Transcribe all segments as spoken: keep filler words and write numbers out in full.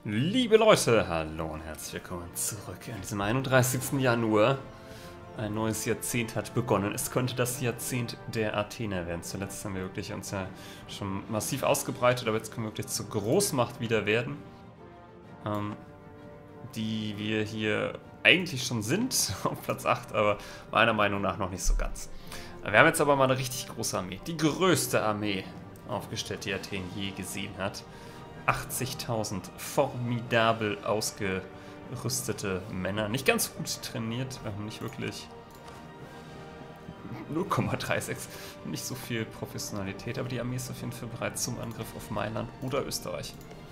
Liebe Leute, hallo und herzlich willkommen zurück an diesem einunddreißigsten Januar. Ein neues Jahrzehnt hat begonnen. Es könnte das Jahrzehnt der Athener werden. Zuletzt haben wir wirklich uns ja schon massiv ausgebreitet, aber jetzt können wir wirklich zur Großmacht wieder werden. Ähm, die wir hier eigentlich schon sind, auf Platz acht, aber meiner Meinung nach noch nicht so ganz. Wir haben jetzt aber mal eine richtig große Armee. Die größte Armee aufgestellt, die Athen je gesehen hat. achtzigtausend formidabel ausgerüstete Männer. Nicht ganz gut trainiert. Wir haben nicht wirklich null Komma sechsunddreißig. Nicht so viel Professionalität. Aber die Armee ist auf jeden Fall bereit zum Angriff auf Mailand oder Österreich.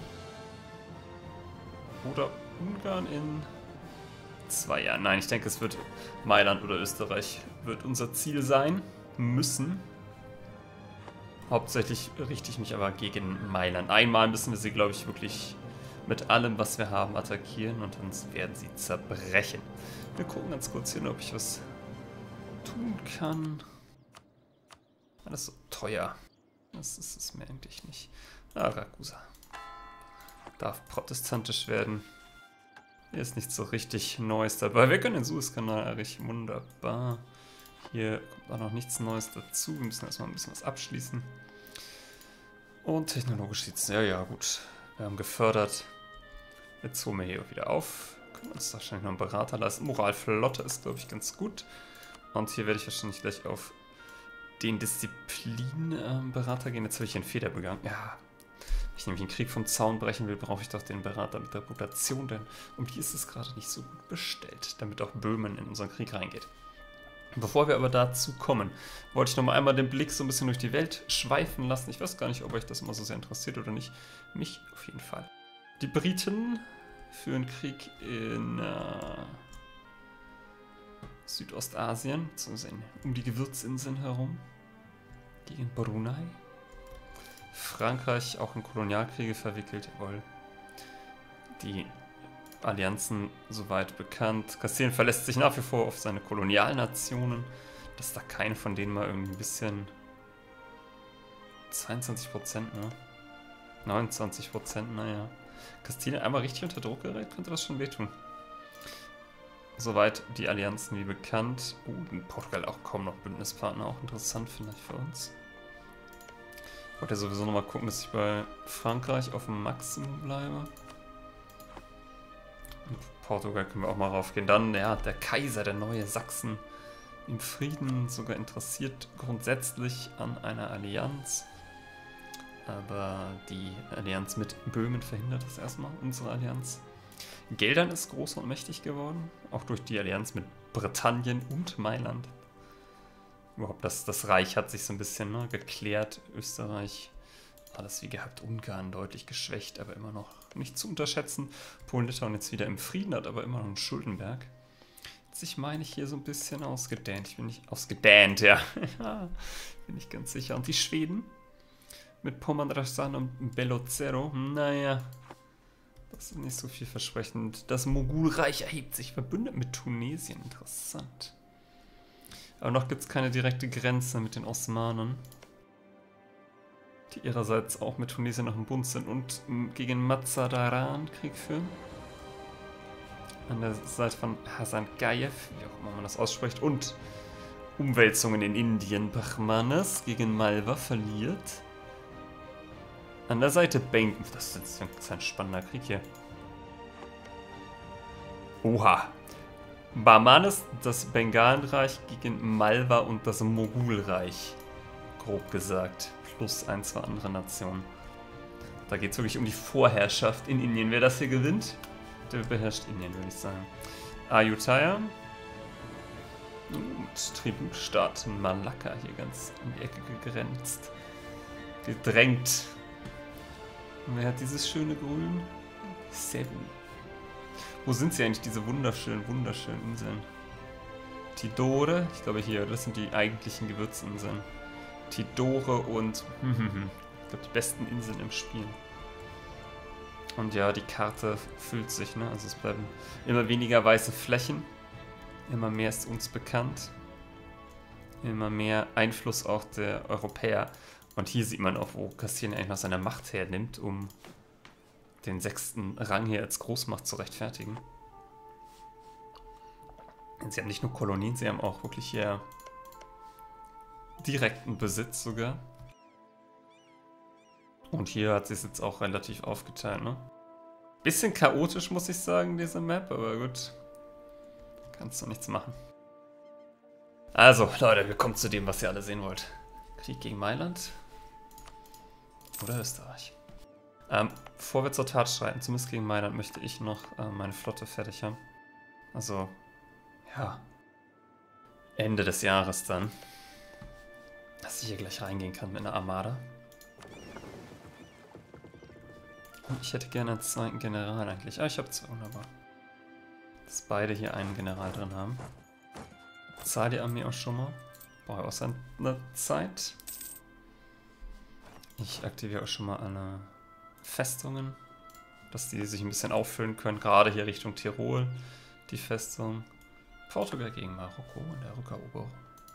Oder Ungarn in zwei Jahren. Nein, ich denke, es wird Mailand oder Österreich wird unser Ziel sein müssen. Hauptsächlich richte ich mich aber gegen Mailand. Einmal müssen wir sie, glaube ich, wirklich mit allem, was wir haben, attackieren und dann werden sie zerbrechen. Wir gucken ganz kurz hier, ob ich was tun kann. Das ist so teuer. Das ist es mir eigentlich nicht. Ah, Ragusa. Darf protestantisch werden. Hier ist nichts so richtig Neues dabei. Wir können den Suezkanal errichten. Wunderbar. Hier kommt auch noch nichts Neues dazu. Wir müssen erstmal ein bisschen was abschließen. Und technologisch sieht es, ja, ja, gut. Wir haben gefördert. Jetzt holen wir hier wieder auf. Können uns wahrscheinlich noch einen Berater leisten. Moralflotte ist, glaube ich, ganz gut. Und hier werde ich wahrscheinlich gleich auf den Disziplinberater gehen. Jetzt habe ich einen Fehler begangen. Ja. Wenn ich nämlich einen Krieg vom Zaun brechen will, brauche ich doch den Berater mit Reputation, denn um die ist es gerade nicht so gut bestellt, damit auch Böhmen in unseren Krieg reingeht. Bevor wir aber dazu kommen, wollte ich noch mal einmal den Blick so ein bisschen durch die Welt schweifen lassen. Ich weiß gar nicht, ob euch das immer so sehr interessiert oder nicht. Mich auf jeden Fall. Die Briten führen Krieg in äh, Südostasien, beziehungsweise um die Gewürzinseln herum, gegen Brunei. Frankreich auch in Kolonialkriege verwickelt, jawohl. Die Allianzen soweit bekannt. Kastilien verlässt sich nach wie vor auf seine Kolonialnationen, dass da keine von denen mal irgendwie ein bisschen zweiundzwanzig Prozent, ne? neunundzwanzig Prozent, naja. Kastilien einmal richtig unter Druck gerät, könnte das schon wehtun. Soweit die Allianzen wie bekannt. Uh, in Portugal auch kaum noch Bündnispartner, auch interessant vielleicht für uns. Ich wollte ja sowieso nochmal gucken, dass ich bei Frankreich auf dem Maximum bleibe. In Portugal können wir auch mal raufgehen. Dann, ja, der Kaiser, der neue Sachsen im Frieden, sogar interessiert grundsätzlich an einer Allianz. Aber die Allianz mit Böhmen verhindert das erstmal, unsere Allianz. Geldern ist groß und mächtig geworden, auch durch die Allianz mit Britannien und Mailand. Überhaupt das, das Reich hat sich so ein bisschen ne, geklärt. Österreich, alles wie gehabt. Ungarn deutlich geschwächt, aber immer noch nicht zu unterschätzen. Polen-Litauen jetzt wieder im Frieden, hat aber immer noch einen Schuldenberg. Jetzt ich meine ich hier so ein bisschen ausgedehnt. Ich bin nicht ausgedehnt, ja. Bin ich ganz sicher. Und die Schweden mit Pommern, Rastan und Belozero, naja, das ist nicht so vielversprechend. Das Mogulreich erhebt sich verbündet mit Tunesien. Interessant. Aber noch gibt es keine direkte Grenze mit den Osmanen, die ihrerseits auch mit Tunesien noch im Bund sind und gegen Mazandaran Krieg führen. An der Seite von Hasan Gayev, wie auch immer man das ausspricht, und Umwälzungen in Indien. Brahmanes gegen Malwa verliert. An der Seite Beng. Das ist jetzt ein spannender Krieg hier. Oha. Bahmanes, das Bengalenreich gegen Malwa und das Mogulreich. Grob gesagt. Plus ein, zwei andere Nationen. Da geht es wirklich um die Vorherrschaft in Indien. Wer das hier gewinnt, der beherrscht Indien, würde ich sagen. Ayutthaya. Und Tributstaat Malakka hier ganz in die Ecke gegrenzt. Gedrängt. Und wer hat dieses schöne Grün? Cebu. Wo sind sie eigentlich, diese wunderschönen, wunderschönen Inseln? Tidore, ich glaube hier, das sind die eigentlichen Gewürzinseln. Tidore und, hm, hm, hm, ich glaube, die besten Inseln im Spiel. Und ja, die Karte füllt sich, ne? Also es bleiben immer weniger weiße Flächen. Immer mehr ist uns bekannt. Immer mehr Einfluss auch der Europäer. Und hier sieht man auch, wo Kastilien eigentlich noch seine Macht hernimmt, um den sechsten Rang hier als Großmacht zu rechtfertigen. Sie haben nicht nur Kolonien, sie haben auch wirklich hier direkten Besitz sogar. Und hier hat sie es jetzt auch relativ aufgeteilt, ne? Bisschen chaotisch, muss ich sagen, diese Map, aber gut. Kannst du nichts machen. Also, Leute, wir kommen zu dem, was ihr alle sehen wollt. Krieg gegen Mailand. Oder Österreich. Ähm, bevor wir zur Tat schreiten, zumindest gegen Mailand, möchte ich noch äh, meine Flotte fertig haben. Also, ja. Ende des Jahres dann. Dass ich hier gleich reingehen kann mit einer Armada. Und ich hätte gerne einen zweiten General eigentlich. Ah, ich habe zwei, wunderbar. Dass beide hier einen General drin haben. Zahl die Armee auch schon mal. Brauche ich auch seine Zeit. Ich aktiviere auch schon mal alle Festungen, dass die sich ein bisschen auffüllen können. Gerade hier Richtung Tirol, die Festung. Portugal gegen Marokko in der Rückeroberung.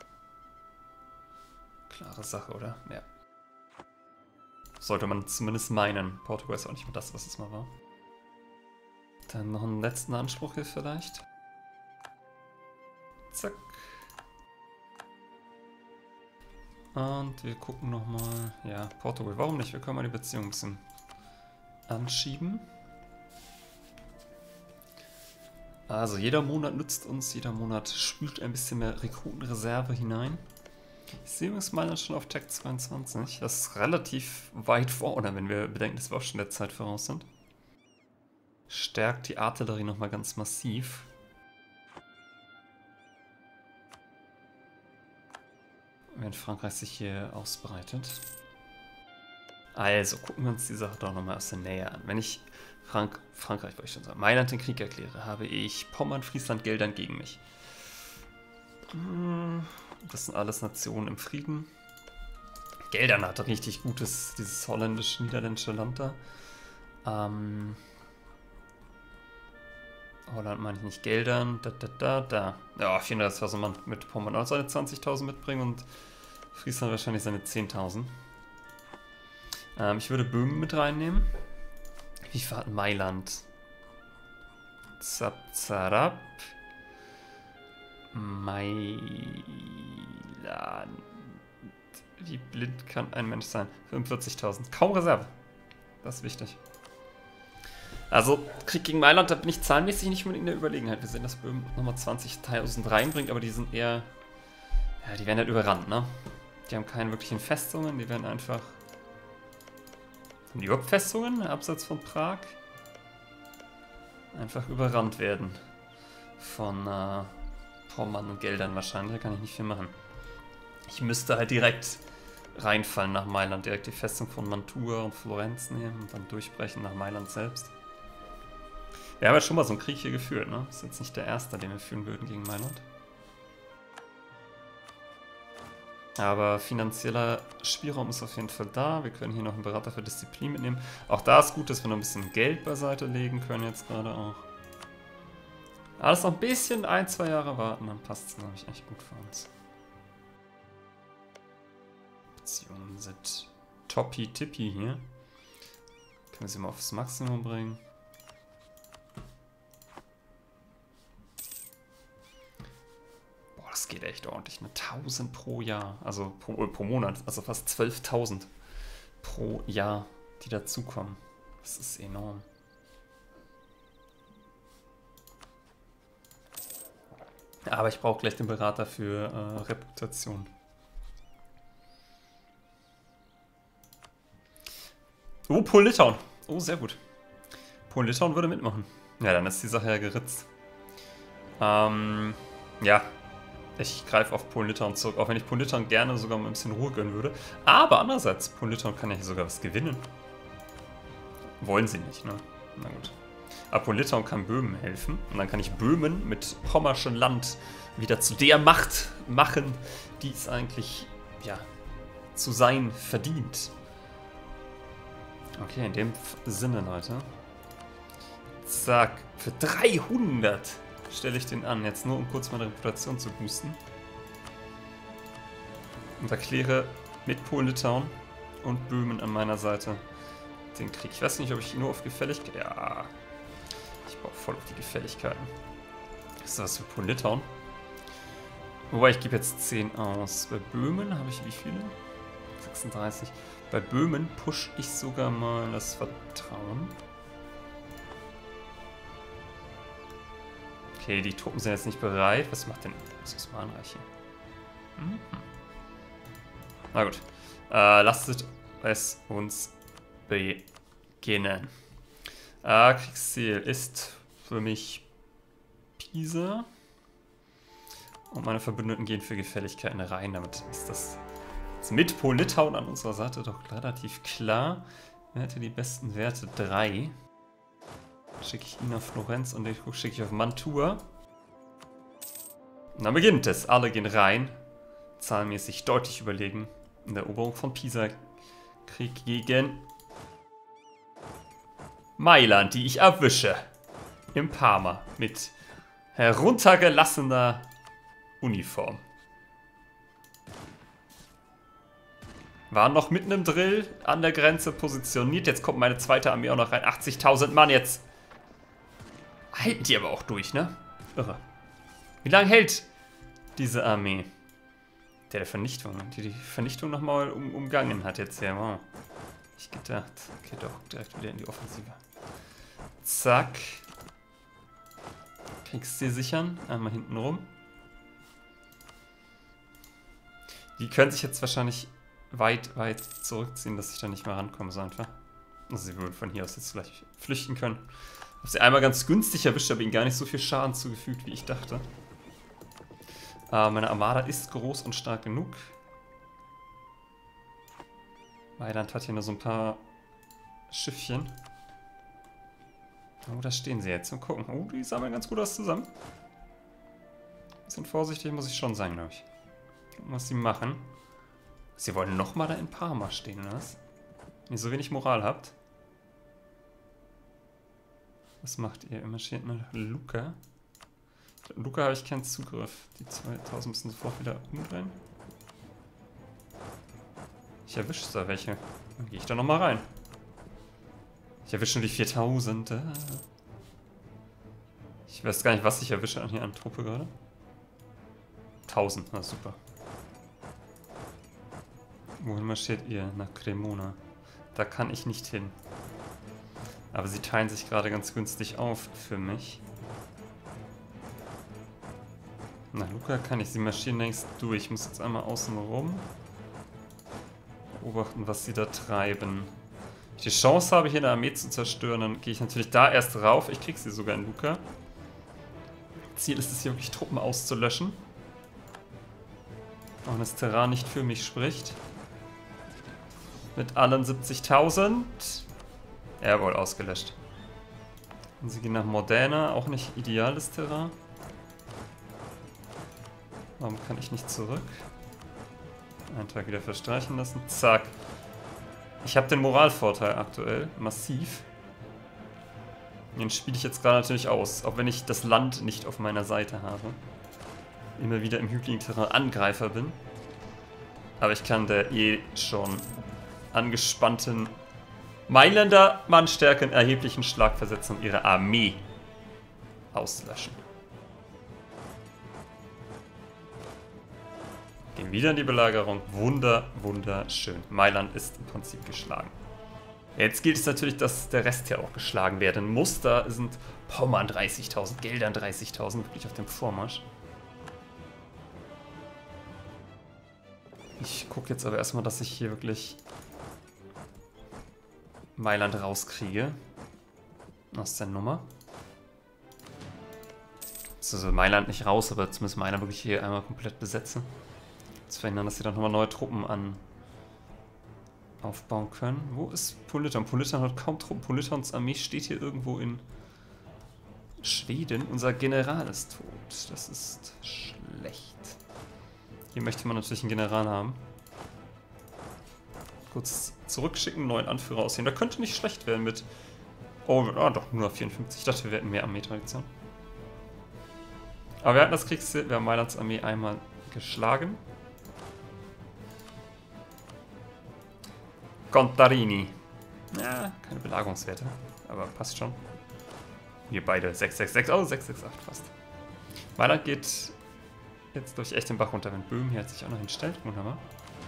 Klare Sache, oder? Ja. Sollte man zumindest meinen. Portugal ist auch nicht mehr das, was es mal war. Dann noch einen letzten Anspruch hier vielleicht. Zack. Und wir gucken nochmal. Ja, Portugal. Warum nicht? Wir können mal die Beziehung ein bisschen anschieben. Also jeder Monat nützt uns, jeder Monat spült ein bisschen mehr Rekrutenreserve hinein. Ich sehe übrigens mal schon auf Tech zweiundzwanzig. Das ist relativ weit vorne, wenn wir bedenken, dass wir auch schon der Zeit voraus sind. Stärkt die Artillerie nochmal ganz massiv. Wenn Frankreich sich hier ausbreitet. Also, gucken wir uns die Sache doch nochmal aus der Nähe an. Wenn ich Frank Frankreich, wollte ich schon sagen, Mailand den Krieg erkläre, habe ich Pommern, Friesland, Geldern gegen mich. Das sind alles Nationen im Frieden. Geldern hatte richtig gutes, dieses holländisch-niederländische Land da. Ähm, Holland meine ich nicht, Geldern, da, da, da, da. Ja, vierhunderttausend Mann mit Pommern auch seine zwanzigtausend mitbringen und Friesland wahrscheinlich seine zehntausend. Ähm, ich würde Böhmen mit reinnehmen. Wie viel hat Mailand? Zap, zarab. Mailand. Wie blind kann ein Mensch sein? fünfundvierzigtausend. Kaum Reserve. Das ist wichtig. Also, Krieg gegen Mailand, da bin ich zahlenmäßig nicht unbedingt in der Überlegenheit. Wir sehen, dass Böhmen nochmal zwanzigtausend reinbringt, aber die sind eher... Ja, die werden halt überrannt, ne? Die haben keine wirklichen Festungen, die werden einfach... Haben die überhaupt Festungen, abseits von Prag? Einfach überrannt werden. Von äh, Pommern und Geldern wahrscheinlich, da kann ich nicht viel machen. Ich müsste halt direkt reinfallen nach Mailand, direkt die Festung von Mantua und Florenz nehmen und dann durchbrechen nach Mailand selbst. Wir haben ja schon mal so einen Krieg hier geführt, ne? Das ist jetzt nicht der erste, den wir führen würden gegen Mailand. Aber finanzieller Spielraum ist auf jeden Fall da. Wir können hier noch einen Berater für Disziplin mitnehmen. Auch da ist gut, dass wir noch ein bisschen Geld beiseite legen können jetzt gerade auch. Alles noch ein bisschen, ein, zwei Jahre warten, dann passt es, glaube ich, echt gut für uns. Beziehungen sind toppi-tippi hier. Können wir sie mal aufs Maximum bringen. Boah, das geht echt ordentlich, ne? tausend pro Jahr, also pro, pro Monat, also fast zwölftausend pro Jahr, die dazukommen. Das ist enorm. Aber ich brauche gleich den Berater für äh, Reputation. Oh, Polen-Litauen. Oh, sehr gut. Polen-Litauen würde mitmachen. Ja, dann ist die Sache ja geritzt. Ähm, ja. Ich greife auf Polen-Litauen zurück, auch wenn ich Polen-Litauen gerne sogar mal ein bisschen Ruhe gönnen würde. Aber andererseits, Polen-Litauen kann ja hier sogar was gewinnen. Wollen sie nicht, ne? Na gut. Aber Polen-Litauen kann Böhmen helfen. Und dann kann ich Böhmen mit pommerschem Land wieder zu der Macht machen, die es eigentlich, ja, zu sein verdient. Okay, in dem Sinne, Leute. Zack. Für dreihundert stelle ich den an. Jetzt nur, um kurz meine Reputation zu boosten. Und erkläre mit Polen-Litauen und Böhmen an meiner Seite den Krieg. Ich weiß nicht, ob ich nur auf Gefälligkeit... Ja, ich baue voll auf die Gefälligkeiten. Ist das was für Polen-Litauen? Wobei, ich gebe jetzt zehn aus. Bei Böhmen habe ich wie viele? sechsunddreißig. Bei Böhmen pushe ich sogar mal das Vertrauen. Okay, die Truppen sind jetzt nicht bereit. Was macht denn das Osmanenreich hier? Mhm. Na gut. Äh, lasst es uns beginnen. Äh, Kriegsziel ist für mich Pisa. Und meine Verbündeten gehen für Gefälligkeiten rein. Damit ist das jetzt mit Polen-Litauen an unserer Seite doch relativ klar. Wer hätte die besten Werte? Drei. Schicke ich ihn auf Florenz und den schicke ich auf Mantua. Und dann beginnt es. Alle gehen rein. Zahlenmäßig deutlich überlegen. In der Eroberung von Pisa. Krieg gegen Mailand, die ich erwische. Im Parma. Mit heruntergelassener Uniform. Waren noch mitten im Drill an der Grenze positioniert. Jetzt kommt meine zweite Armee auch noch rein. achtzigtausend Mann jetzt. Halten die aber auch durch, ne? Irre. Wie lange hält diese Armee? Der der Vernichtung, die die Vernichtung nochmal um, umgangen hat jetzt hier. Wow. Ich gedacht. Okay, doch, direkt wieder in die Offensive. Zack. Kriegsziel sichern. Einmal hinten rum. Die können sich jetzt wahrscheinlich weit, weit zurückziehen, dass ich da nicht mehr rankomme, so einfach. Also sie würden von hier aus jetzt vielleicht flüchten können. Ich habe sie einmal ganz günstig erwischt, aber ihnen gar nicht so viel Schaden zugefügt, wie ich dachte. Äh, meine Armada ist groß und stark genug. Mailand hat hier nur so ein paar Schiffchen. Oh, da stehen sie jetzt. Mal gucken. Oh, die sammeln ganz gut was zusammen. Bisschen vorsichtig muss ich schon sein, glaube ich. Gucken, was sie machen. Sie wollen nochmal da in Parma stehen, oder was? Wenn ihr so wenig Moral habt. Was macht ihr? Ihr marschiert nach Lucca. Lucca habe ich keinen Zugriff. Die zweitausend müssen sofort wieder umdrehen. Ich erwische da welche. Dann gehe ich da nochmal rein. Ich erwische nur die viertausend. Ich weiß gar nicht, was ich erwische an hier an Truppe gerade. tausend, na super. Wohin marschiert ihr? Nach Cremona. Da kann ich nicht hin. Aber sie teilen sich gerade ganz günstig auf für mich. Nach Lucca kann ich, sie marschieren längst durch. Ich muss jetzt einmal außen rum beobachten, was sie da treiben. Wenn ich die Chance habe, hier eine Armee zu zerstören, dann gehe ich natürlich da erst rauf. Ich kriege sie sogar in Lucca. Ziel ist es hier wirklich, Truppen auszulöschen. Auch wenn das Terrain nicht für mich spricht. Mit allen siebzigtausend. Jawohl, ausgelöscht. Und sie gehen nach Modena, auch nicht ideales Terrain. Warum kann ich nicht zurück? Einen Tag wieder verstreichen lassen. Zack. Ich habe den Moralvorteil aktuell. Massiv. Den spiele ich jetzt gerade natürlich aus. Auch wenn ich das Land nicht auf meiner Seite habe. Immer wieder im hügeligen Terrain Angreifer bin. Aber ich kann der eh schon angespannten Mailänder Mannstärke einen erheblichen Schlag versetzen und ihre Armee auslöschen. Gehen wieder in die Belagerung. Wunder, wunderschön. Mailand ist im Prinzip geschlagen. Jetzt gilt es natürlich, dass der Rest hier auch geschlagen werden muss. Da sind Pommern dreißigtausend, Geldern dreißigtausend, wirklich auf dem Vormarsch. Ich gucke jetzt aber erstmal, dass ich hier wirklich Mailand rauskriege. Aus der Nummer. Also Mailand nicht raus, aber zumindest Mailand wirklich hier einmal komplett besetzen. Zu verhindern, dass sie dann nochmal neue Truppen an aufbauen können. Wo ist Polen-Litauen? Polen-Litauen hat kaum Truppen. Polen-Litauens Armee steht hier irgendwo in Schweden. Unser General ist tot. Das ist schlecht. Hier möchte man natürlich einen General haben. Kurz zurückschicken, neuen Anführer aussehen. Da könnte nicht schlecht werden mit... Oh, ah, doch, nur vierundfünfzig. Ich dachte, wir hätten mehr Armeetradition. Aber wir hatten das Kriegsziel. Wir haben Mailands Armee einmal geschlagen. Contarini. Ja, keine Belagerungswerte, aber passt schon. Hier beide sechs sechs sechs, oh, sechs sechs acht fast. Mailand geht jetzt durch echt den Bach runter, wenn Böhmen hier sich auch noch hinstellt. Wunderbar.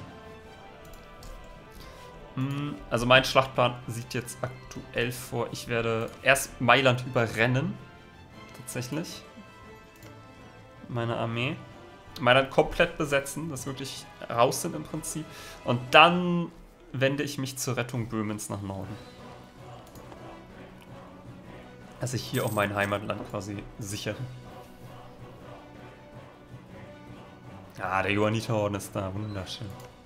Also mein Schlachtplan sieht jetzt aktuell vor, ich werde erst Mailand überrennen. Tatsächlich. Meine Armee. Mailand komplett besetzen, dass wir wirklich raus sind im Prinzip. Und dann wende ich mich zur Rettung Böhmens nach Norden. Dass ich hier auch mein Heimatland quasi sichere. Ah, der Johanniterorden ist da, wunderschön.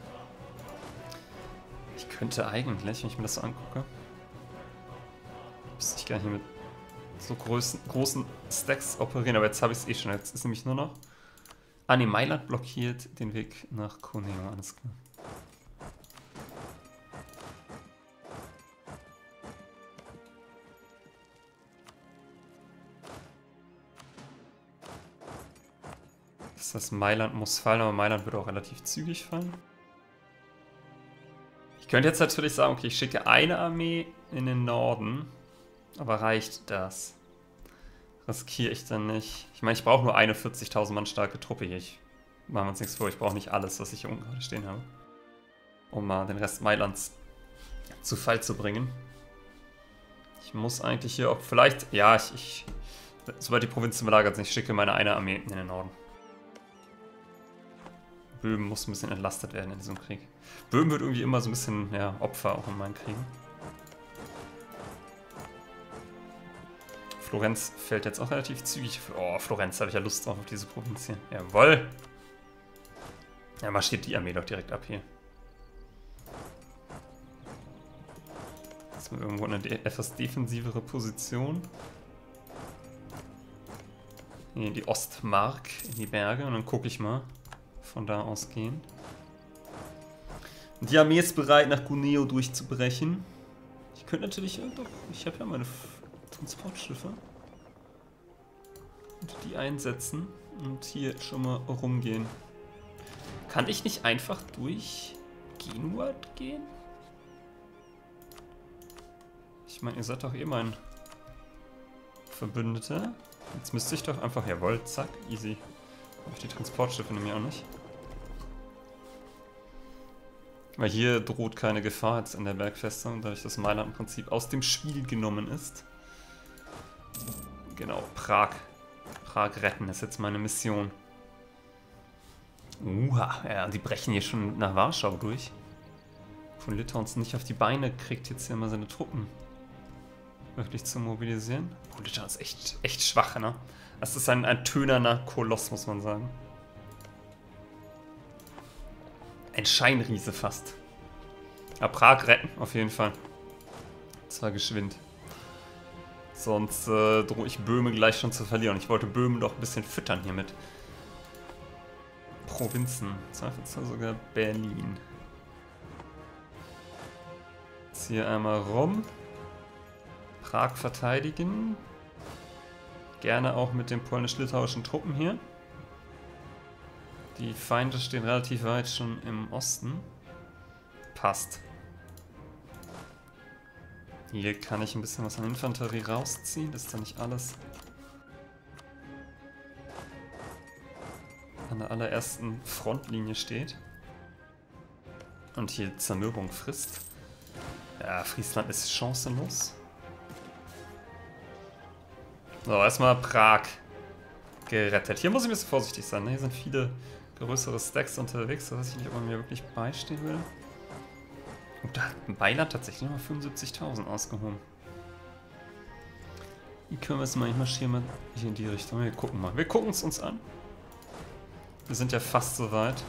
Ich könnte eigentlich, wenn ich mir das so angucke, müsste ich gar nicht mit so großen, großen Stacks operieren, aber jetzt habe ich es eh schon. Jetzt ist nämlich nur noch... Ah ne, Mailand blockiert den Weg nach Cuneo, alles klar. Das heißt, Mailand muss fallen, aber Mailand wird auch relativ zügig fallen. Ich könnte jetzt natürlich sagen, okay, ich schicke eine Armee in den Norden, aber reicht das? Riskiere ich dann nicht. Ich meine, ich brauche nur eine vierzigtausend Mann starke Truppe hier. Ich machen wir uns nichts vor, ich brauche nicht alles, was ich hier unten gerade stehen habe. Um mal den Rest Mailands zu Fall zu bringen. Ich muss eigentlich hier auch vielleicht... Ja, ich... ich sobald die Provinzen belagert sind, ich schicke meine eine Armee in den Norden. Böhmen muss ein bisschen entlastet werden in diesem Krieg. Böhmen wird irgendwie immer so ein bisschen, ja, Opfer auch in meinen Kriegen. Florenz fällt jetzt auch relativ zügig. Oh, Florenz, habe ich ja Lust drauf auf diese Provinz hier. Jawoll! Ja, marschiert die Armee doch direkt ab hier. Jetzt mal irgendwo eine etwas defensivere Position. Hier in die Ostmark, in die Berge, und dann gucke ich mal. Von da aus gehen. Die Armee ist bereit, nach Cuneo durchzubrechen. Ich könnte natürlich, ja doch, ich habe ja meine Transportschiffe. Und die einsetzen und hier schon mal rumgehen. Kann ich nicht einfach durch Genua gehen? Ich meine, ihr seid doch eh mein Verbündeter. Jetzt müsste ich doch einfach, jawohl, zack, easy. Aber die Transportschiffe nehme ich auch nicht. Weil hier droht keine Gefahr jetzt in der Bergfestung, dadurch, dass Mailand im Prinzip aus dem Spiel genommen ist. Genau, Prag. Prag retten ist jetzt meine Mission. Uha, ja, die brechen hier schon nach Warschau durch. Von Litauens nicht auf die Beine kriegt jetzt hier mal seine Truppen wirklich zu mobilisieren. Oh, Litauen ist echt, echt schwach, ne? Das ist ein, ein tönerner Koloss, muss man sagen. Ein Scheinriese fast. Ja, Prag retten, auf jeden Fall. Zwar geschwind. Sonst äh, drohe ich Böhmen gleich schon zu verlieren. Ich wollte Böhmen doch ein bisschen füttern hier mit Provinzen. Zweifelsfall sogar Berlin. Jetzt hier einmal rum. Prag verteidigen. Gerne auch mit den polnisch-litauischen Truppen hier. Die Feinde stehen relativ weit schon im Osten. Passt. Hier kann ich ein bisschen was an Infanterie rausziehen, dass da nicht alles an der allerersten Frontlinie steht. Und hier Zermürbung frisst. Ja, Friesland ist chancenlos. So, erstmal Prag gerettet. Hier muss ich ein bisschen vorsichtig sein, ne? Hier sind viele größere Stacks unterwegs, da weiß ich nicht, ob man mir wirklich beistehen will. Und da hat Mailand tatsächlich noch fünfundsiebzigtausend ausgehoben. Wie können wir es mal, ich marschiere mal hier in die Richtung. Wir gucken mal. Wir gucken es uns an. Wir sind ja fast so weit.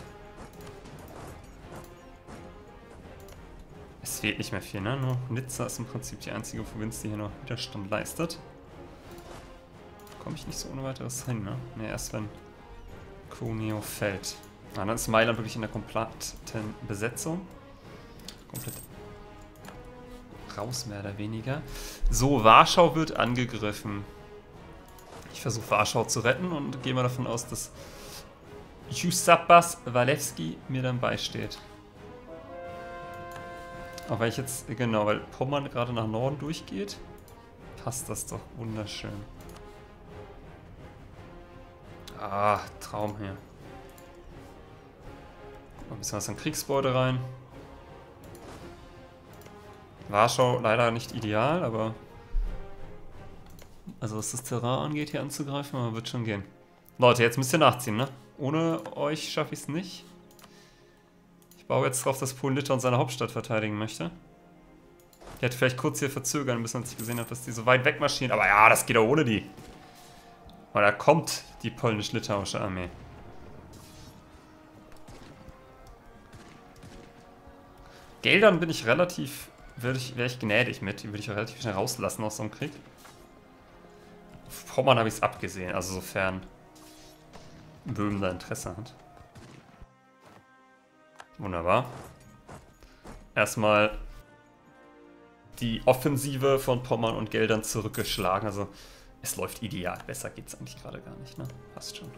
Es fehlt nicht mehr viel, ne? Nur Nizza ist im Prinzip die einzige Provinz, die hier noch Widerstand leistet. Komme ich nicht so ohne weiteres hin, ne? Ne, erst wenn Cuneo fällt. Ah, dann ist Mailand wirklich in der kompletten Besetzung. Komplett raus, mehr oder weniger. So, Warschau wird angegriffen. Ich versuche Warschau zu retten und gehe mal davon aus, dass Jusapas Walewski mir dann beisteht. Aber wenn ich jetzt, genau, weil Pommern gerade nach Norden durchgeht, passt das doch wunderschön. Ah, Traum hier. Ein bisschen was an Kriegsbeute rein. Warschau leider nicht ideal, aber also was das Terrain angeht, hier anzugreifen, aber wird schon gehen. Leute, jetzt müsst ihr nachziehen, ne? Ohne euch schaffe ich es nicht. Ich baue jetzt drauf, dass Polen-Litauen seine Hauptstadt verteidigen möchte. Ich hätte vielleicht kurz hier verzögern müssen, als ich gesehen habe, dass die so weit wegmarschieren. Aber ja, das geht auch ohne die. Weil da kommt die polnisch-litauische Armee. Geldern bin ich relativ, wäre ich, wär ich gnädig mit. Die würde ich relativ schnell rauslassen aus so einem Krieg. Auf Pommern habe ich es abgesehen, also sofern Böhmen da Interesse hat. Wunderbar. Erstmal die Offensive von Pommern und Geldern zurückgeschlagen. Also es läuft ideal. Besser geht es eigentlich gerade gar nicht, ne? Passt schon.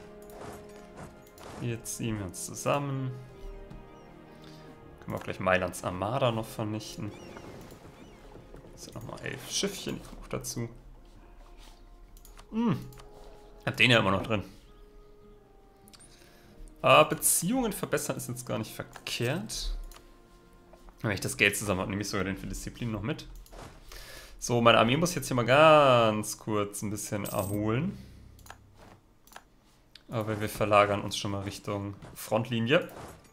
Hier ziehen wir uns zusammen. Können wir auch gleich Mailands Armada noch vernichten. Das sind nochmal elf Schiffchen, die kommen auch dazu. Hm. Hab den ja immer noch drin. Aber Beziehungen verbessern ist jetzt gar nicht verkehrt. Wenn ich das Geld zusammen habe, nehme ich sogar den für Disziplin noch mit. So, meine Armee muss jetzt hier mal ganz kurz ein bisschen erholen. Aber wir verlagern uns schon mal Richtung Frontlinie.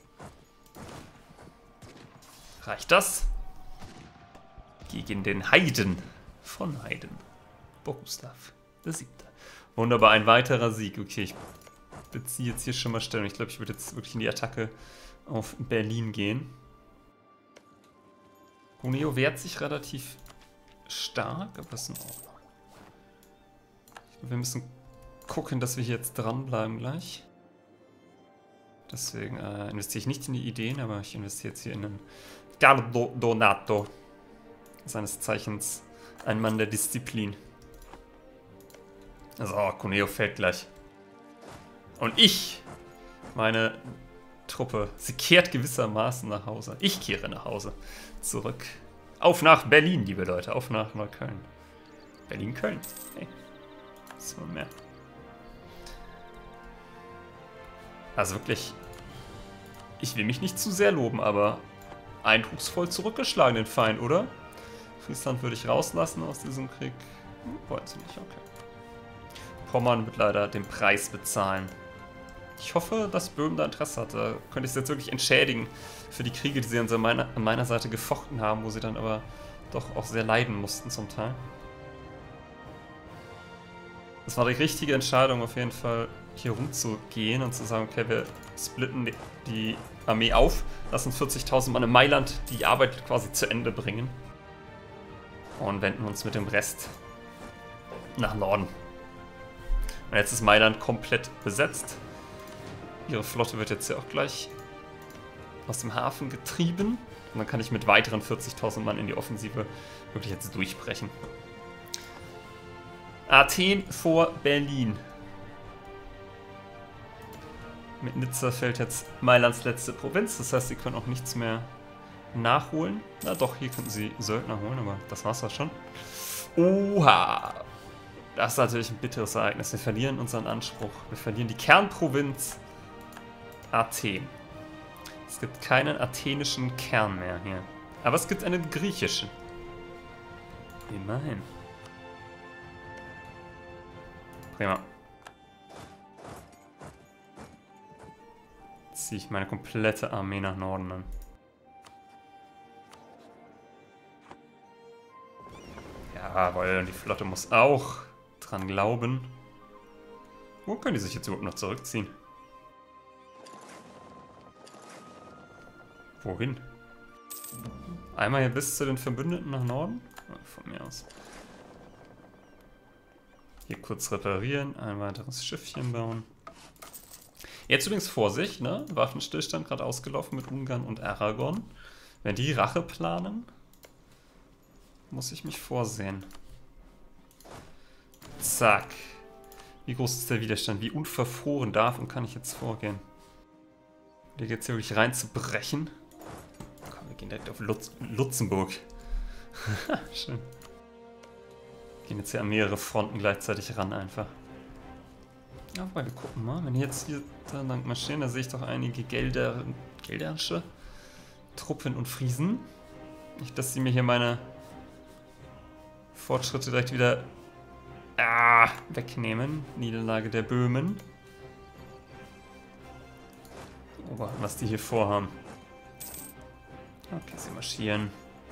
Reicht das? Gegen den Heiden von Heiden. Bohuslav, der siebte. Wunderbar, ein weiterer Sieg. Okay, ich beziehe jetzt hier schon mal Stellung. Ich glaube, ich würde jetzt wirklich in die Attacke auf Berlin gehen. Cuneo wehrt sich relativ stark, aber das ist in Ordnung. Ich glaube, wir müssen gucken, dass wir hier jetzt dranbleiben gleich. Deswegen äh, investiere ich nicht in die Ideen, aber ich investiere jetzt hier in einen Gardo Donato. Seines Zeichens ein Mann der Disziplin. Also, oh, Cuneo fällt gleich. Und ich, meine Truppe, sie kehrt gewissermaßen nach Hause. Ich kehre nach Hause. Zurück. Auf nach Berlin, liebe Leute. Auf nach Neukölln. Berlin-Köln. Hey. So mehr. Also wirklich, ich will mich nicht zu sehr loben, aber eindrucksvoll zurückgeschlagen, den Feind, oder? Friesland würde ich rauslassen aus diesem Krieg. Hm, wollen sie nicht, okay. Pommern wird leider den Preis bezahlen. Ich hoffe, dass Böhmen da Interesse hat. Da könnte ich es jetzt wirklich entschädigen für die Kriege, die sie an meiner, an meiner Seite gefochten haben, wo sie dann aber doch auch sehr leiden mussten zum Teil. Das war die richtige Entscheidung auf jeden Fall, hier rumzugehen und zu sagen, okay, wir splitten die Armee auf, lassen vierzigtausend Mann in Mailand die Arbeit quasi zu Ende bringen und wenden uns mit dem Rest nach Norden. Und jetzt ist Mailand komplett besetzt. Ihre Flotte wird jetzt ja auch gleich aus dem Hafen getrieben. Und dann kann ich mit weiteren vierzigtausend Mann in die Offensive wirklich jetzt durchbrechen. Athen vor Berlin. Mit Nizza fällt jetzt Mailands letzte Provinz. Das heißt, sie können auch nichts mehr nachholen. Na doch, hier könnten sie Söldner holen, aber das war's auch schon. Oha! Das ist natürlich ein bitteres Ereignis. Wir verlieren unseren Anspruch. Wir verlieren die Kernprovinz Athen. Es gibt keinen athenischen Kern mehr hier. Aber es gibt einen griechischen. Immerhin. Prima. Jetzt ziehe ich meine komplette Armee nach Norden an. Jawohl, und die Flotte muss auch dran glauben. Wo können die sich jetzt überhaupt noch zurückziehen? Wohin? Einmal hier bis zu den Verbündeten nach Norden? Ja, von mir aus. Hier kurz reparieren, ein weiteres Schiffchen bauen. Jetzt übrigens Vorsicht, ne? Waffenstillstand gerade ausgelaufen mit Ungarn und Aragon. Wenn die Rache planen, muss ich mich vorsehen. Zack. Wie groß ist der Widerstand? Wie unverfroren darf und kann ich jetzt vorgehen? Hier geht es hier wirklich rein zu brechen. Komm, wir Gehen direkt auf Lutz Luxemburg. Schön. Gehen jetzt hier an mehrere Fronten gleichzeitig ran einfach. Ja, wobei, wir gucken mal. Wenn wir jetzt hier da lang marschieren, da sehe ich doch einige Gelder, Geldersche Truppen und Friesen. Nicht, dass sie mir hier meine Fortschritte direkt wieder ah, wegnehmen. Niederlage der Böhmen. Oh, was die hier vorhaben. Okay, sie marschieren.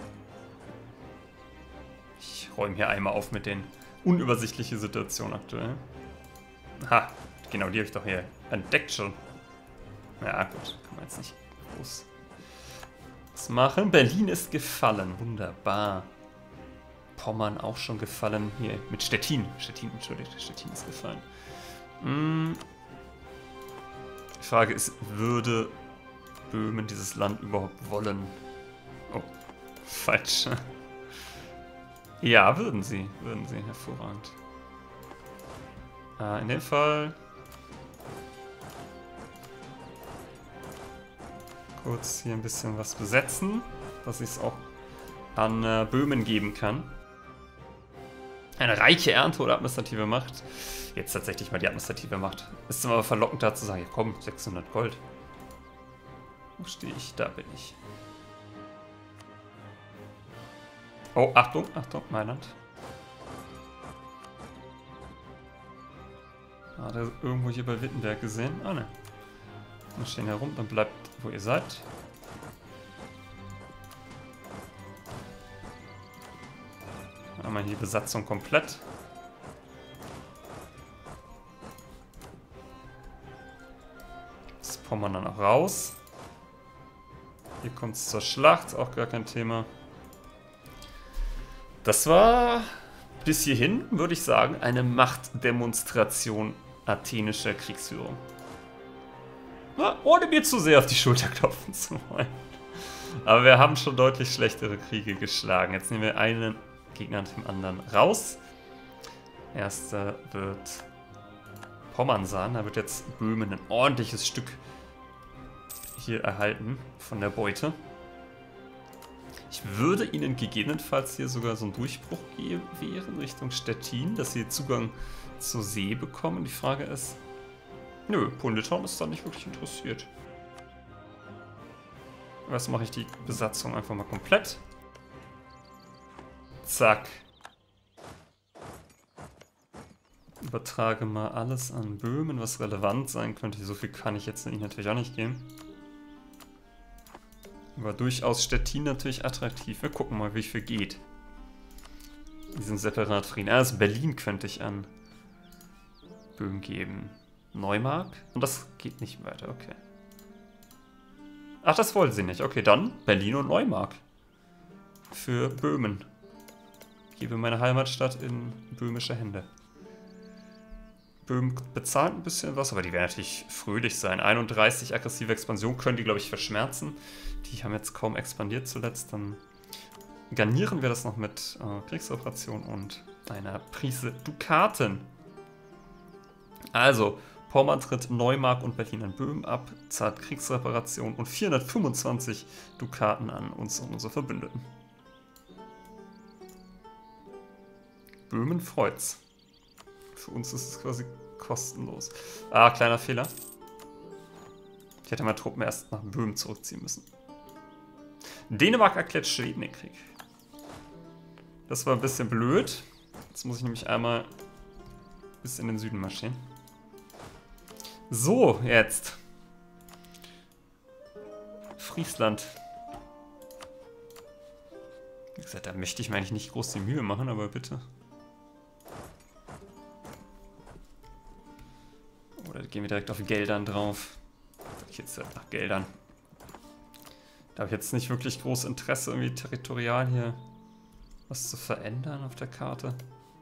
Ich räume hier einmal auf mit den unübersichtlichen Situationen aktuell. Ha, genau, die habe ich doch hier entdeckt schon. Ja, gut, kann man jetzt nicht groß was machen. Berlin ist gefallen, wunderbar. Pommern auch schon gefallen. Hier, mit Stettin. Stettin, entschuldigt, Stettin ist gefallen. Hm. Die Frage ist, würde Böhmen dieses Land überhaupt wollen? Oh, falsch. Ja, würden sie. Würden sie, hervorragend. Äh, in dem Fall... kurz hier ein bisschen was besetzen, dass ich es auch an äh, Böhmen geben kann. Eine reiche Ernte oder administrative Macht. Jetzt tatsächlich mal die administrative Macht. Ist immer verlockend da zu sagen, ja komm, sechshundert Gold. Wo stehe ich? Da bin ich. Oh, Achtung, Achtung, Mailand. Gerade irgendwo hier bei Wittenberg gesehen. Ah, ne. Wir stehen herum, dann bleibt, wo ihr seid. Einmal hier die Besatzung komplett. Das Pommern dann auch raus. Hier kommt es zur Schlacht, auch gar kein Thema. Das war bis hierhin, würde ich sagen, eine Machtdemonstration athenischer Kriegsführung. Na, ohne mir zu sehr auf die Schulter klopfen zu wollen. Aber wir haben schon deutlich schlechtere Kriege geschlagen. Jetzt nehmen wir einen Gegner nach dem anderen raus. Erster wird Pommern sein. Da wird jetzt Böhmen ein ordentliches Stück hier erhalten von der Beute. Ich würde ihnen gegebenenfalls hier sogar so einen Durchbruch gewähren Richtung Stettin, dass sie Zugang zur See bekommen. Die Frage ist, nö, Polen-Litauen ist da nicht wirklich interessiert. Was mache ich die Besatzung einfach mal komplett? Zack. Übertrage mal alles an Böhmen, was relevant sein könnte. So viel kann ich jetzt ihnen natürlich auch nicht geben. Aber durchaus Stettin natürlich attraktiv. Wir gucken mal, wie viel geht. Diesen Separatfrieden. Also Berlin könnte ich an Böhmen geben. Neumark? Und das geht nicht weiter, okay. Ach, das wollen sie nicht. Okay, dann Berlin und Neumark. Für Böhmen. Ich gebe meine Heimatstadt in böhmische Hände. Böhmen bezahlt ein bisschen was, aber die werden natürlich fröhlich sein. einunddreißig aggressive Expansion können die, glaube ich, verschmerzen. Die haben jetzt kaum expandiert zuletzt. Dann garnieren wir das noch mit äh, Kriegsreparation und einer Prise Dukaten. Also, Pommern tritt Neumark und Berlin an Böhmen ab, zahlt Kriegsreparation und vierhundertfünfundzwanzig Dukaten an uns und unsere Verbündeten. Böhmen freut's. Für uns ist es quasi kostenlos. Ah, kleiner Fehler. Ich hätte meine Truppen erst nach Böhmen zurückziehen müssen. Dänemark erklärt Schweden den Krieg. Das war ein bisschen blöd. Jetzt muss ich nämlich einmal bis in den Süden marschieren. So, jetzt. Friesland. Wie gesagt, da möchte ich mir eigentlich nicht groß die Mühe machen, aber bitte. Oder gehen wir direkt auf Geldern drauf. Ich jetzt nach Geldern. Da habe ich jetzt nicht wirklich groß Interesse, irgendwie territorial hier was zu verändern auf der Karte.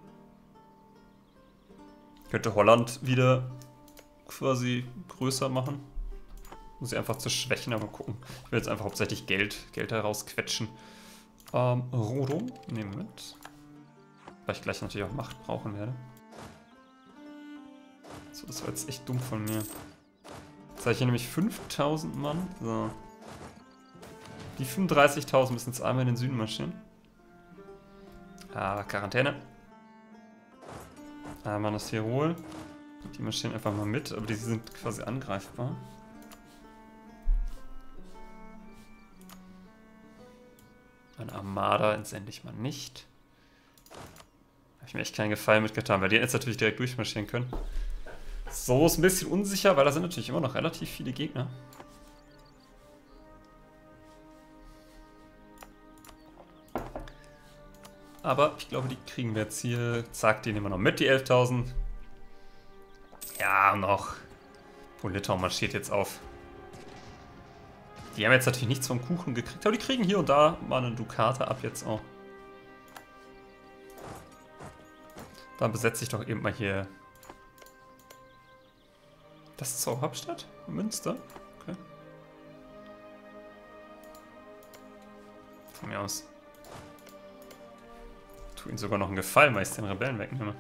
Ich könnte Holland wieder quasi größer machen. Muss ich einfach zu schwächen, aber gucken. Ich will jetzt einfach hauptsächlich Geld, Geld herausquetschen. Ähm, Rodung nehmen wir mit. Weil ich gleich natürlich auch Macht brauchen werde. So, das war jetzt echt dumm von mir. Jetzt habe ich hier nämlich fünftausend Mann. So. Die fünfunddreißigtausend müssen jetzt einmal in den Süden marschieren. Ah, Quarantäne. Ah, Mann, das Tirol. Die marschieren einfach mal mit, aber die sind quasi angreifbar. Eine Armada entsende ich mal nicht. Habe ich mir echt keinen Gefallen mitgetan, weil die jetzt natürlich direkt durchmarschieren können. So, ist ein bisschen unsicher, weil da sind natürlich immer noch relativ viele Gegner. Aber ich glaube, die kriegen wir jetzt hier. Zack, die nehmen wir noch mit, die elftausend. Ja, noch. Litauen marschiert jetzt auf. Die haben jetzt natürlich nichts vom Kuchen gekriegt, aber die kriegen hier und da mal eine Dukate ab jetzt auch. Dann besetze ich doch eben mal hier. Das ist auch Hauptstadt? Münster? Okay. Von mir aus. Tu ihnen sogar noch einen Gefallen, weil ich den Rebellen wegnehme.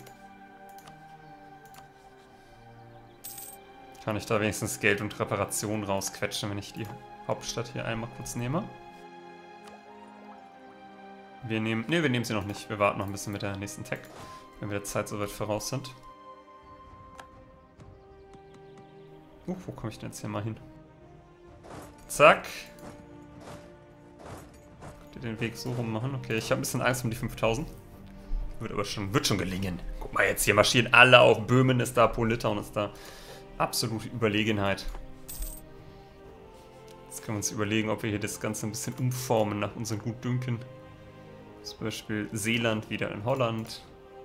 Kann ich da wenigstens Geld und Reparationen rausquetschen, wenn ich die Hauptstadt hier einmal kurz nehme? Wir nehmen... Ne, wir nehmen sie noch nicht. Wir warten noch ein bisschen mit der nächsten Tech, wenn wir der Zeit so weit voraus sind. Uh, wo komme ich denn jetzt hier mal hin? Zack. Könnt ihr den Weg so rum machen? Okay, ich habe ein bisschen Angst um die fünftausend. Wird aber schon, wird schon gelingen. Guck mal jetzt, hier marschieren alle auf. Böhmen ist da, Litauen ist da. Absolute Überlegenheit. Jetzt können wir uns überlegen, ob wir hier das Ganze ein bisschen umformen nach unseren Gutdünken. Zum Beispiel Seeland wieder in Holland.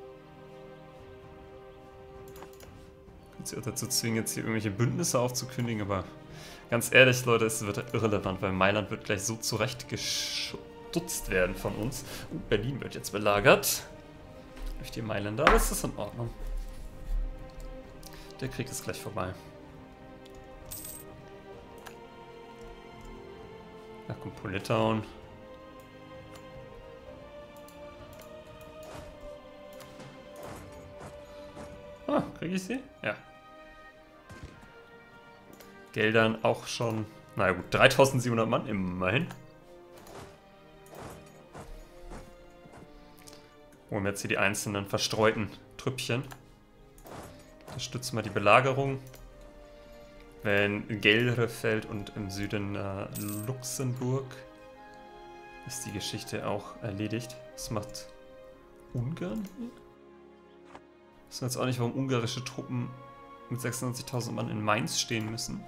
Können Sie auch dazu zwingen, jetzt hier irgendwelche Bündnisse aufzukündigen, aber ganz ehrlich, Leute, es wird irrelevant, weil Mailand wird gleich so zurechtgestutzt werden von uns. Uh, Berlin wird jetzt belagert. Durch die Mailänder, aber es ist in Ordnung. Der Krieg ist gleich vorbei. Da kommt Litauen. Ah, kriege ich sie? Ja. Geldern auch schon. Na ja, gut, dreitausendsiebenhundert Mann, immerhin. Holen wir jetzt hier die einzelnen verstreuten Trüppchen. Unterstützen wir die Belagerung. Wenn Gelre fällt und im Süden äh, Luxemburg, ist die Geschichte auch erledigt. Was macht Ungarn hier? Ich weiß jetzt auch nicht, warum ungarische Truppen mit sechsundneunzigtausend Mann in Mainz stehen müssen.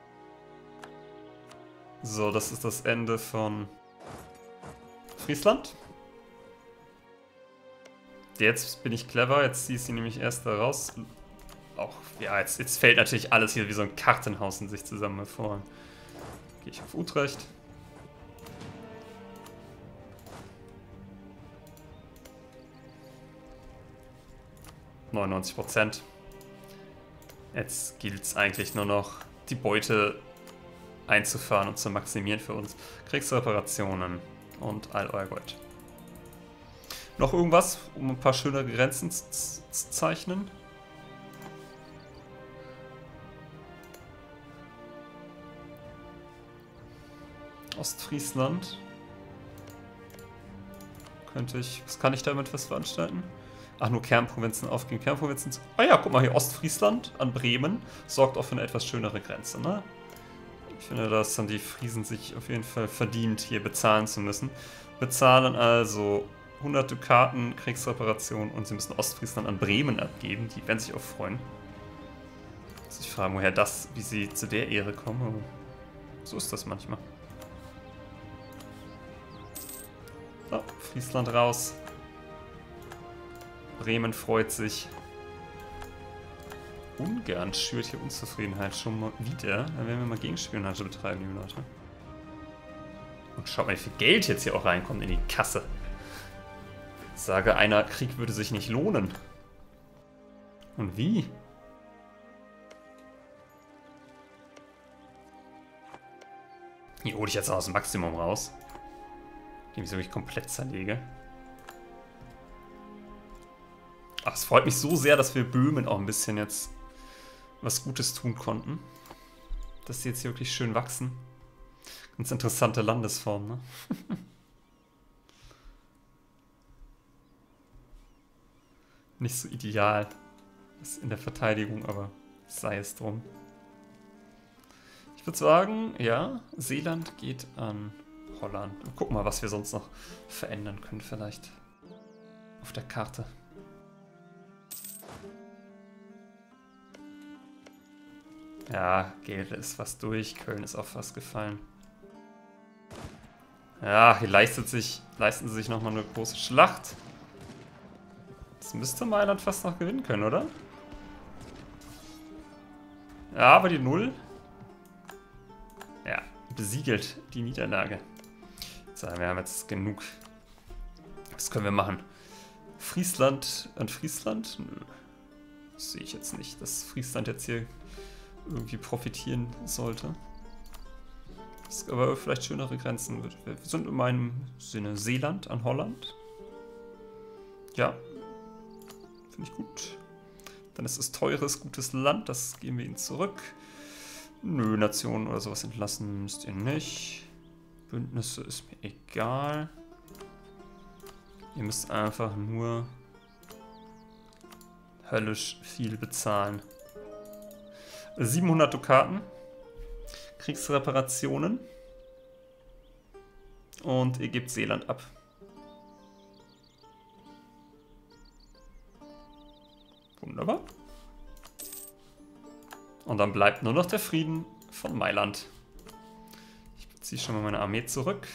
So, das ist das Ende von Friesland. Jetzt bin ich clever, jetzt ziehe ich sie nämlich erst da raus. Auch, ja, jetzt, jetzt fällt natürlich alles hier wie so ein Kartenhaus in sich zusammen vor. Gehe ich auf Utrecht. neunundneunzig Prozent. Jetzt gilt es eigentlich nur noch, die Beute einzufahren und zu maximieren für uns. Kriegsreparationen und all euer Gold. Noch irgendwas, um ein paar schöne Grenzen zu zeichnen? Ostfriesland. Könnte ich... Was kann ich damit was veranstalten? Ach, nur Kernprovinzen aufgeben. Kernprovinzen... Ah ja, guck mal hier, Ostfriesland an Bremen sorgt auch für eine etwas schönere Grenze, ne? Ich finde, dass dann die Friesen sich auf jeden Fall verdient, hier bezahlen zu müssen. Bezahlen also hundert Dukaten Kriegsreparation und sie müssen Ostfriesland an Bremen abgeben. Die werden sich auch freuen. Muss ich fragen, woher das, wie sie zu der Ehre kommen. Aber so ist das manchmal. So, Friesland raus. Bremen freut sich. Ungarn schürt hier Unzufriedenheit schon mal wieder. Dann werden wir mal Gegenspionage betreiben, liebe Leute. Und schaut mal, wie viel Geld jetzt hier auch reinkommt in die Kasse. Ich sage, einer Krieg würde sich nicht lohnen. Und wie? Hier hole ich jetzt aus dem Maximum raus. Die ich wirklich komplett zerlege. Ach, es freut mich so sehr, dass wir Böhmen auch ein bisschen jetzt was Gutes tun konnten. Dass sie jetzt hier wirklich schön wachsen. Ganz interessante Landesform, ne? Nicht so ideal ist in der Verteidigung, aber sei es drum. Ich würde sagen, ja, Seeland geht an Holland. Und gucken mal, was wir sonst noch verändern können vielleicht auf der Karte. Ja, Gelde ist fast durch, Köln ist auch fast gefallen. Ja, hier leistet sich, leisten sie sich nochmal eine große Schlacht. Das müsste Mailand fast noch gewinnen können, oder? Ja, aber die Null. Ja, besiegelt die Niederlage. So, wir haben jetzt genug. Was können wir machen? Friesland und Friesland? Nö. Das sehe ich jetzt nicht, dass Friesland jetzt hier irgendwie profitieren sollte. Das ist aber vielleicht schönere Grenzen. Wir sind in meinem Sinne Seeland an Holland. Ja. Finde ich gut. Dann ist es teures, gutes Land. Das geben wir ihnen zurück. Nö, Nationen oder sowas entlassen müsst ihr nicht. Bündnisse ist mir egal. Ihr müsst einfach nur höllisch viel bezahlen. siebenhundert Dukaten. Kriegsreparationen. Und ihr gebt Seeland ab. Wunderbar. Und dann bleibt nur noch der Frieden von Mailand. Ich beziehe schon mal meine Armee zurück.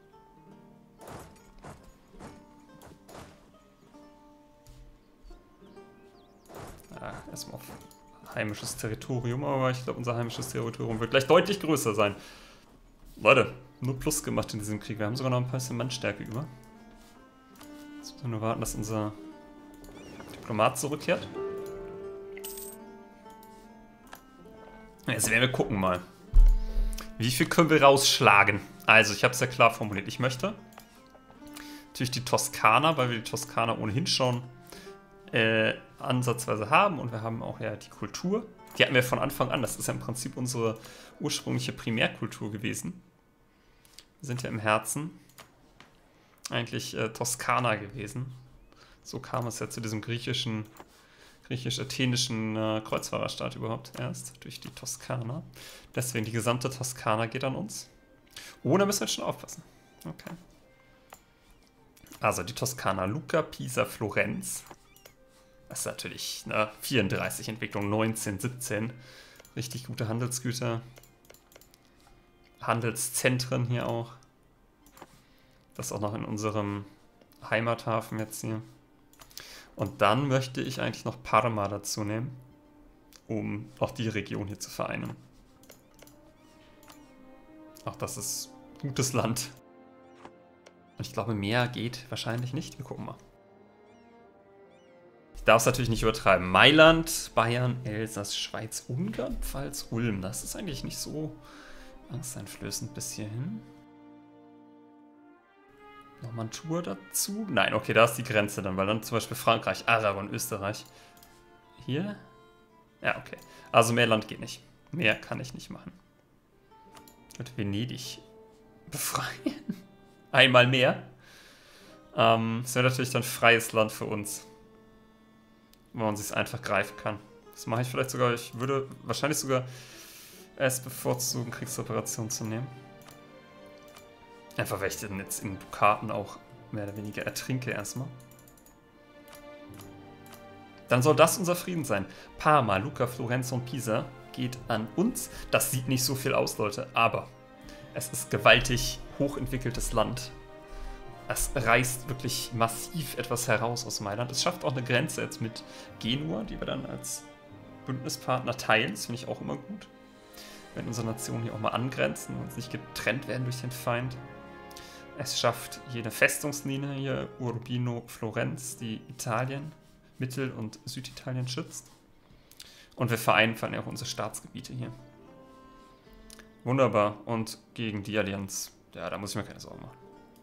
Ja, erstmal auf heimisches Territorium, aber ich glaube, unser heimisches Territorium wird gleich deutlich größer sein. Leute, nur Plus gemacht in diesem Krieg. Wir haben sogar noch ein bisschen Mannstärke über. Jetzt müssen wir nur warten, dass unser Diplomat zurückkehrt. Jetzt werden wir gucken mal. Wie viel können wir rausschlagen? Also, ich habe es ja klar formuliert. Ich möchte natürlich die Toskana, weil wir die Toskana ohnehin schon äh, ansatzweise haben. Und wir haben auch ja die Kultur. Die hatten wir von Anfang an. Das ist ja im Prinzip unsere ursprüngliche Primärkultur gewesen. Wir sind ja im Herzen eigentlich äh, Toskana gewesen. So kam es ja zu diesem griechischen, griechisch-athenischen äh, Kreuzfahrerstaat überhaupt erst, durch die Toskana. Deswegen die gesamte Toskana geht an uns. Oh, da müssen wir jetzt schon aufpassen. Okay. Also die Toskana, Lucca, Pisa, Florenz. Das ist natürlich ne, vierunddreißig Entwicklung, neunzehn, siebzehn. Richtig gute Handelsgüter. Handelszentren hier auch. Das auch noch in unserem Heimathafen jetzt hier. Und dann möchte ich eigentlich noch Parma dazu nehmen, um auch die Region hier zu vereinen. Auch das ist gutes Land. Und ich glaube, mehr geht wahrscheinlich nicht. Wir gucken mal. Ich darf es natürlich nicht übertreiben. Mailand, Bayern, Elsass, Schweiz, Ungarn, Pfalz, Ulm. Das ist eigentlich nicht so angsteinflößend bis hierhin. Nochmal ein Tour dazu. Nein, okay, da ist die Grenze dann, weil dann zum Beispiel Frankreich, Aragon, Österreich. Hier? Ja, okay. Also mehr Land geht nicht. Mehr kann ich nicht machen. Ich würde Venedig befreien. Einmal mehr. Ähm, das wäre natürlich dann freies Land für uns. Wo man sich einfach greifen kann. Das mache ich vielleicht sogar, ich würde wahrscheinlich sogar erst bevorzugen, Kriegsoperationen zu nehmen. Einfach weil ich dann jetzt in Dukaten auch mehr oder weniger ertrinke erstmal. Dann soll das unser Frieden sein. Parma, Lucca, Florenz und Pisa geht an uns. Das sieht nicht so viel aus, Leute, aber es ist gewaltig hochentwickeltes Land. Es reißt wirklich massiv etwas heraus aus Mailand. Es schafft auch eine Grenze jetzt mit Genua, die wir dann als Bündnispartner teilen. Das finde ich auch immer gut. Wenn unsere Nationen hier auch mal angrenzen und nicht getrennt werden durch den Feind. Es schafft jede Festungslinie hier, Urbino, Florenz, die Italien, Mittel- und Süditalien schützt. Und wir vereinen vor allem auch unsere Staatsgebiete hier. Wunderbar. Und gegen die Allianz, ja, da muss ich mir keine Sorgen machen.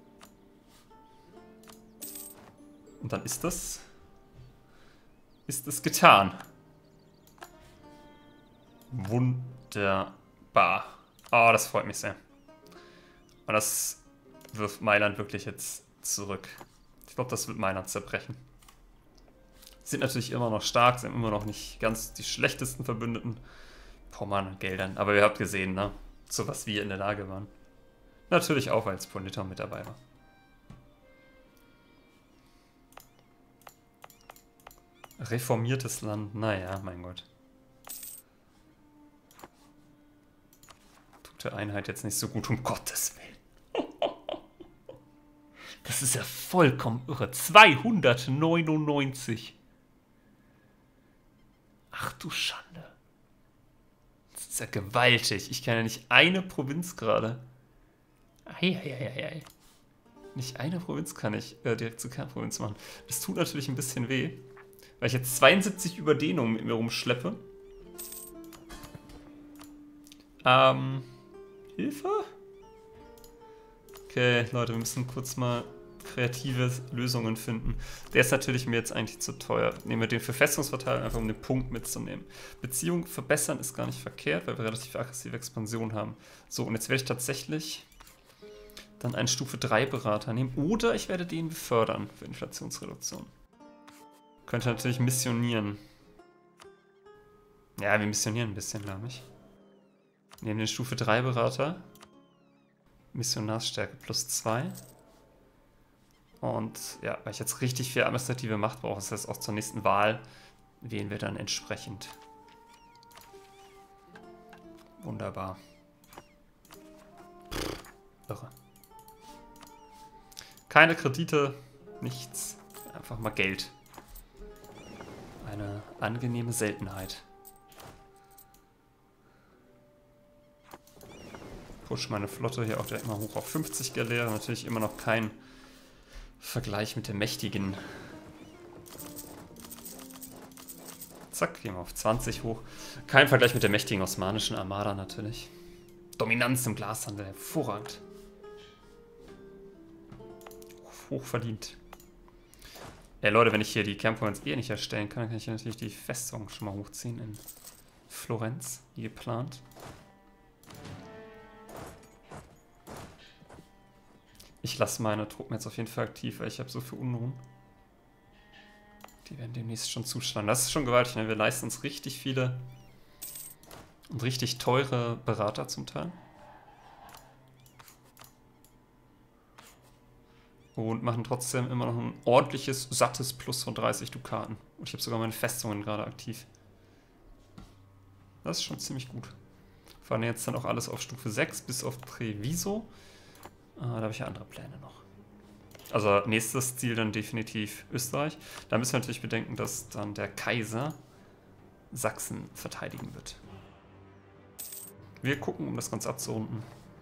Und dann ist das, ist es getan. Wunderbar. Oh, das freut mich sehr. Und das wirft Mailand wirklich jetzt zurück. Ich glaube, das wird Mailand zerbrechen. Sind natürlich immer noch stark, sind immer noch nicht ganz die schlechtesten Verbündeten. Pommern und Geldern. Aber ihr habt gesehen, ne? Zu was wir in der Lage waren. Natürlich auch, weil Sponita mit dabei war. Reformiertes Land, naja, mein Gott. Tut der Einheit jetzt nicht so gut, um Gottes Willen. Das ist ja vollkommen irre. zweihundertneunundneunzig. Ach du Schande. Das ist ja gewaltig. Ich kann ja nicht eine Provinz gerade. Eieieiei. Nicht eine Provinz kann ich äh, direkt zur Kernprovinz machen. Das tut natürlich ein bisschen weh. Weil ich jetzt zweiundsiebzig Überdehnungen mit mir rumschleppe. Ähm, Hilfe? Okay, Leute, wir müssen kurz mal kreative Lösungen finden. Der ist natürlich mir jetzt eigentlich zu teuer. Nehmen wir den für Festungsverteilung einfach, um den Punkt mitzunehmen. Beziehung verbessern ist gar nicht verkehrt, weil wir relativ aggressive Expansion haben. So, und jetzt werde ich tatsächlich dann einen Stufe drei Berater nehmen. Oder ich werde den befördern für Inflationsreduktion. Könnte natürlich missionieren. Ja, wir missionieren ein bisschen, glaube ich. Nehmen den Stufe drei Berater. Missionarsstärke plus zwei. Und ja, weil ich jetzt richtig viel administrative Macht brauche, das heißt auch zur nächsten Wahl wählen wir dann entsprechend. Wunderbar. Pff, irre. Keine Kredite, nichts. Einfach mal Geld. Eine angenehme Seltenheit. Push meine Flotte hier auch direkt mal hoch auf fünfzig Galeere. Natürlich immer noch kein Vergleich mit der mächtigen. Zack, gehen wir auf zwanzig hoch. Kein Vergleich mit der mächtigen osmanischen Armada natürlich. Dominanz im Glashandel, hervorragend. Hoch verdient. Ja, Leute, wenn ich hier die Kernprovinz eh nicht erstellen kann, dann kann ich hier natürlich die Festung schon mal hochziehen in Florenz, wie geplant. Ich lasse meine Truppen jetzt auf jeden Fall aktiv, weil ich habe so viel Unruhen. Die werden demnächst schon zuschlagen. Das ist schon gewaltig, ne? Wir leisten uns richtig viele und richtig teure Berater zum Teil. Und machen trotzdem immer noch ein ordentliches, sattes Plus von dreißig Dukaten. Und ich habe sogar meine Festungen gerade aktiv. Das ist schon ziemlich gut. Vor allem jetzt dann auch alles auf Stufe sechs bis auf Treviso. Ah, da habe ich ja andere Pläne noch. Also nächstes Ziel dann definitiv Österreich. Da müssen wir natürlich bedenken, dass dann der Kaiser Sachsen verteidigen wird. Wir gucken, um das Ganze abzurunden.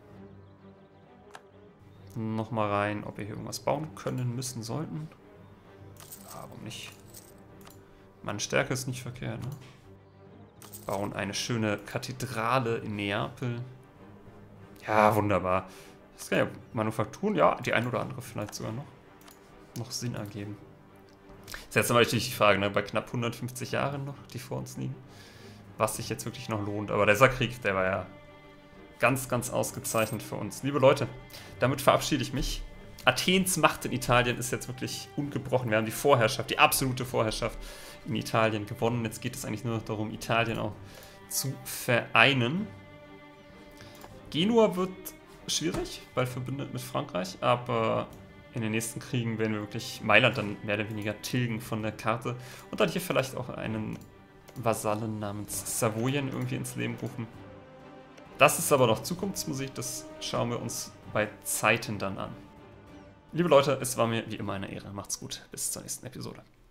Nochmal rein, ob wir hier irgendwas bauen können, müssen, sollten. Warum nicht? Meine Stärke ist nicht verkehrt, ne? Bauen eine schöne Kathedrale in Neapel. Ja, wunderbar. Das kann ja Manufakturen, ja, die ein oder andere vielleicht sogar noch, noch Sinn ergeben. Das ist jetzt natürlich die Frage, ne, bei knapp hundertfünfzig Jahren noch, die vor uns liegen, was sich jetzt wirklich noch lohnt. Aber der Krieg, der war ja ganz, ganz ausgezeichnet für uns. Liebe Leute, damit verabschiede ich mich. Athens Macht in Italien ist jetzt wirklich ungebrochen. Wir haben die Vorherrschaft, die absolute Vorherrschaft in Italien gewonnen. Jetzt geht es eigentlich nur darum, Italien auch zu vereinen. Genua wird schwierig, weil verbündet mit Frankreich, aber in den nächsten Kriegen werden wir wirklich Mailand dann mehr oder weniger tilgen von der Karte und dann hier vielleicht auch einen Vasallen namens Savoyen irgendwie ins Leben rufen. Das ist aber noch Zukunftsmusik, das schauen wir uns bei Zeiten dann an. Liebe Leute, es war mir wie immer eine Ehre. Macht's gut, bis zur nächsten Episode.